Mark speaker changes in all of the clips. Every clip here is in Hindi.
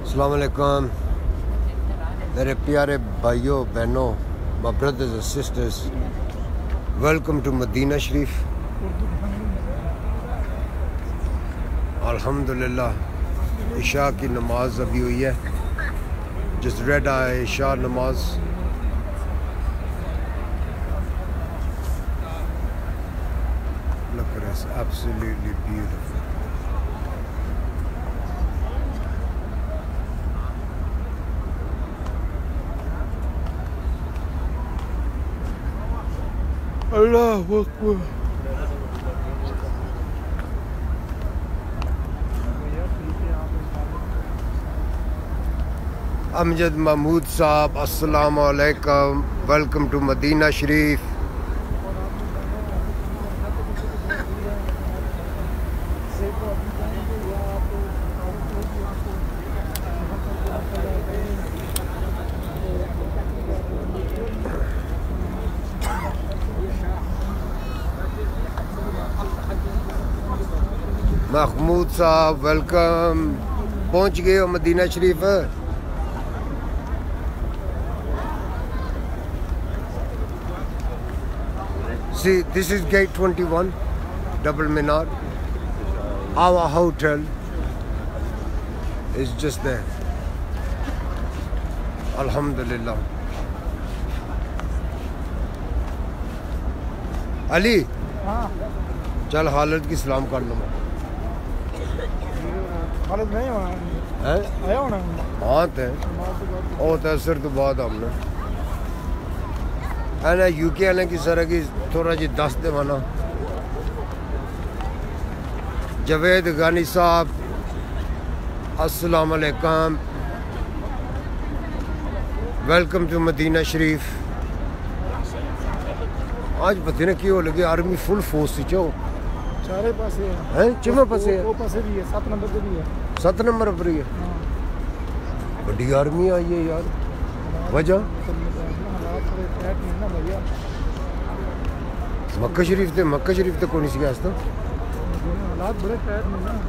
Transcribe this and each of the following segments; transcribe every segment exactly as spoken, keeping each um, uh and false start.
Speaker 1: अस्सलाम वालेकुम मेरे प्यारे भाइयों बहनों, my brothers and sisters, welcome to Medina Sharif. अल्हम्दुलिल्लाह इशा की नमाज अभी हुई है, just read आए इशा नमाज. Look at this, absolutely beautiful. Allahu Akbar. Amjad Mahmood Saab, Assalamu alaikum. Welcome to Medina Sharif. Mahmood साहब वेलकम. पहुंच गए हो Madina Sharif. See, this is gate twenty-one, Double Minar. Our hotel is just there. Alhamdulillah. Ali, चल हालत की सलाम कर लो.
Speaker 2: हालत नहीं होना
Speaker 1: है,
Speaker 2: आया होना
Speaker 1: हाँ तो और तो असर तो बाद हमने है ना यूके वाले की सर की थोड़ा जी दस दे माना. जवेद गानी साहब अस्सलाम वालेकुम. Welcome to Madina Sharif. आज पता नहीं क्यों लगे आर्मी फुल फोर्स से चो
Speaker 2: चारे पासे
Speaker 1: हैं चिमे पासे है.
Speaker 2: वो पासे भी है, सात नंबर पे भी है.
Speaker 1: सत नंबर पर ही है. बड़ी आर्मी आई है यार. वजह
Speaker 2: हालात थोड़े टाइट नहीं ना भैया.
Speaker 1: मक्का शरीफ थे मक्का शरीफ तो कौन सी गया था.
Speaker 2: हालात बड़े टाइट नहीं ना.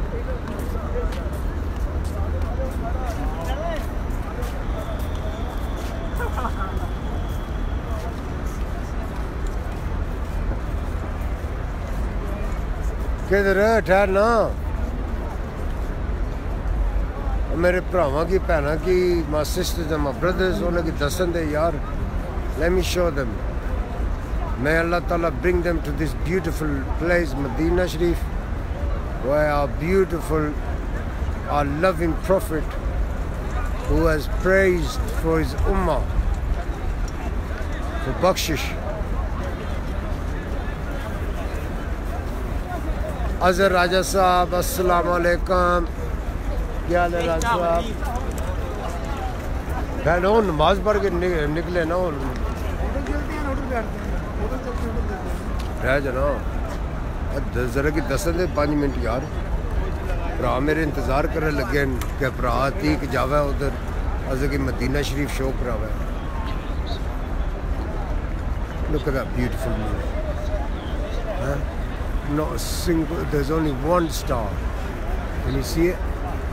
Speaker 1: किधर ठहर ना. मेरे भरावां की भैनां की my sisters and my brothers उन्हें दसन दे यार. Let me show them. May Allah Ta'ala bring them to this beautiful place, Medina Sharif, where our beautiful, our loving Prophet, who has praised for his ummah, for bakshish. Azhar Raja Sahab, Assalamu alaikum. क्या हाल है राज साहब. बहनों नमाज पढ़ के निकले ना रह जाना जरा की दस दे पाँच मिनट यार. भरा मेरे इंतज़ार करने लगे कि भरा तीक जावे उधर अस कि मदीना शरीफ शो करावे. Look at that beautiful moon. Huh? Not a single, there's only one star. Can you see it?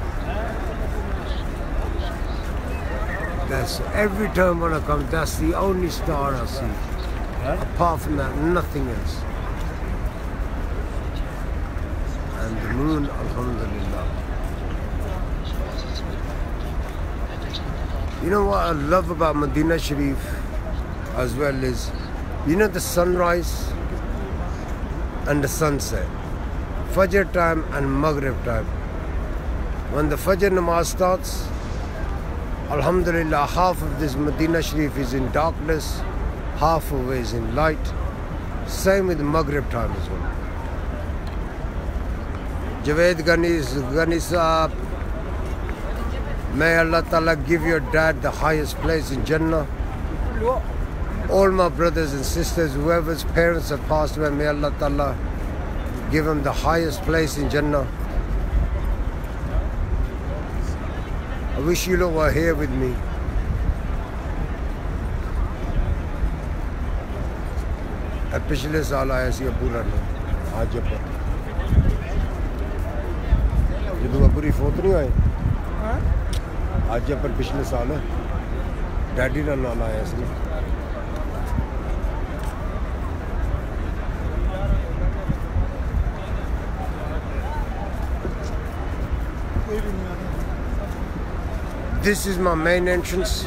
Speaker 1: That's every time when I come, that's the only star I see. Huh? Apart from that, nothing else. And the moon, alhamdulillah. You know what I love about Medina Sharif as well is, you know the sunrise and the sunset, Fajr time and Maghrib time. When the Fajr namaz starts, alhamdulillah, half of this Medina Sharif is in darkness, half of it is in light. Same with Maghrib time as well. Javed Ghani, Ghani Saab, may Allah Ta'ala give your dad the highest place in Jannah. All my brothers and sisters, whoever's parents have passed away, may Allah Ta'ala give them the highest place in Jannah. I wish you lot were here with me. पिछले साल आया सी अबू रानी आज पर जो अबू री फोत नहीं आए आज पर पिछले साल डैडी का नाम आया इसमें। This is my main entrance.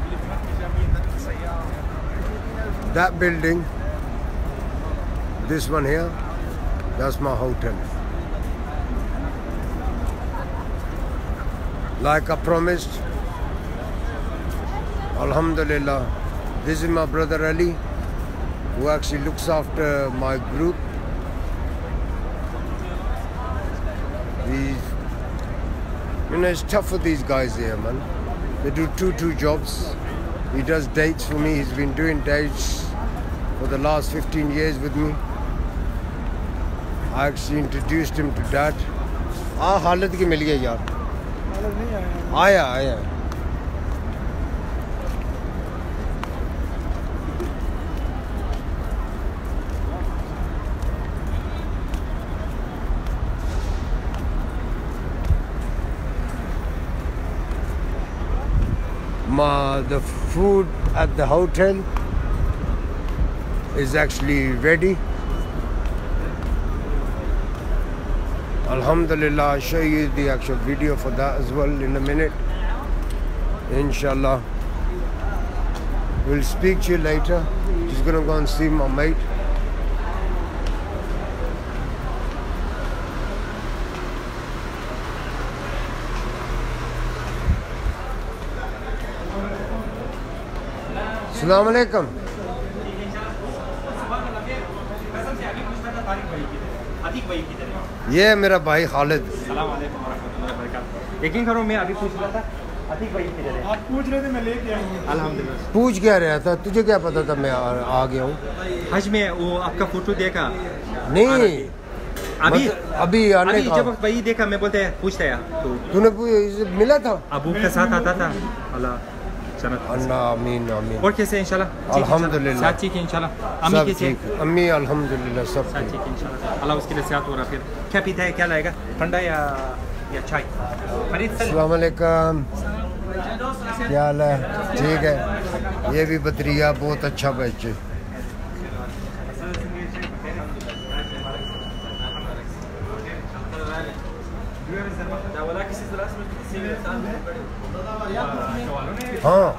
Speaker 1: That building, this one here, that's my hotel. Like I promised, Alhamdulillah, this is my brother Ali, who actually looks after my group. These, you know, it's tough for these guys here, man. They do two two jobs. He does dates for me. He's been doing dates for the last fifteen years with me. I actually introduced him to Dad. Ah, हालत की मिल गई यार।
Speaker 2: हालत नहीं आया।
Speaker 1: आया आया। Ma, the food at the hotel is actually ready. Alhamdulillah, I'll show you the actual video for that as well in a minute. Inshallah. We'll speak to you later. Just gonna go and see my mate. Assalamu alaikum. ये मेरा भाई खालिद।
Speaker 3: यकीन करो मैं अभी पूछ रहा था अतीक भाई किधर है?
Speaker 2: आप पूछ रहे थे मैं लेके आया हूँ।
Speaker 3: अल्हम्दुलिल्लाह।
Speaker 1: पूछ क्या रहा था? तुझे क्या पता था मैं आ, आ गया हूँ?
Speaker 3: हज में वो आपका फोटो देखा
Speaker 1: नहीं
Speaker 3: अभी
Speaker 1: अभी आने
Speaker 3: अभी
Speaker 1: का
Speaker 3: जब वही देखा मैं बोलते हैं पूछता है तो
Speaker 1: तूने पू- मिला था?
Speaker 3: अबू के साथ आता था अल्लाह सनत
Speaker 1: अल्लाह आमीन आमीन।
Speaker 3: और कैसे इंशाल्लाह
Speaker 1: अल्हम्दुलिल्लाह।
Speaker 3: साथ ठीक है इंशाल्लाह। अम्मी
Speaker 1: सब
Speaker 3: कैसे?
Speaker 1: ठीक। अम्मी अल्हम्दुलिल्लाह सब
Speaker 3: साथ
Speaker 1: ठीक।
Speaker 3: ठीक है इंशाल्लाह। अल्लाह उसके लिए सेहत हो रहा। फिर क्या पीता है, क्या लाएगा, ठंडा या या चाय? फरीद सर
Speaker 1: अस्सलाम वालेकुम। क्या हाल है? ठीक है। ये भी बतरिया बहुत अच्छा बच्चे। हाँ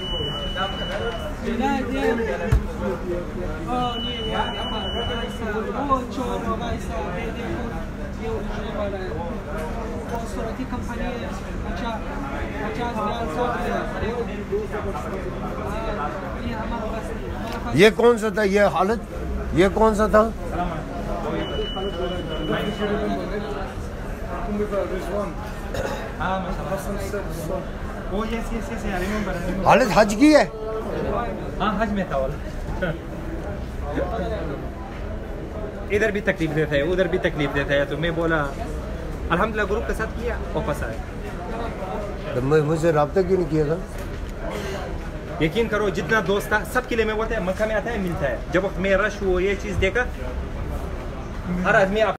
Speaker 1: ये कौन सा था? ये हालत ये कौन सा था?
Speaker 3: Oh yes yes yes I remember.
Speaker 1: हालत हज की है?
Speaker 3: हाँ हज में था वाला। इधर भी तकलीफ देता है उधर भी तकलीफ देता है तो मैं बोला अल्हम्दुलिल्लाह ग्रुप के साथ किया वापस आया।
Speaker 1: तो मैं मुझे रब्ता क्यों नहीं किया था?
Speaker 3: यकीन करो जितना दोस्त था सबके लिए मैं बोलता है मक्का में आता है मिलता है। जब वक्त में रश हुआ ये चीज़ देखा हर आदमी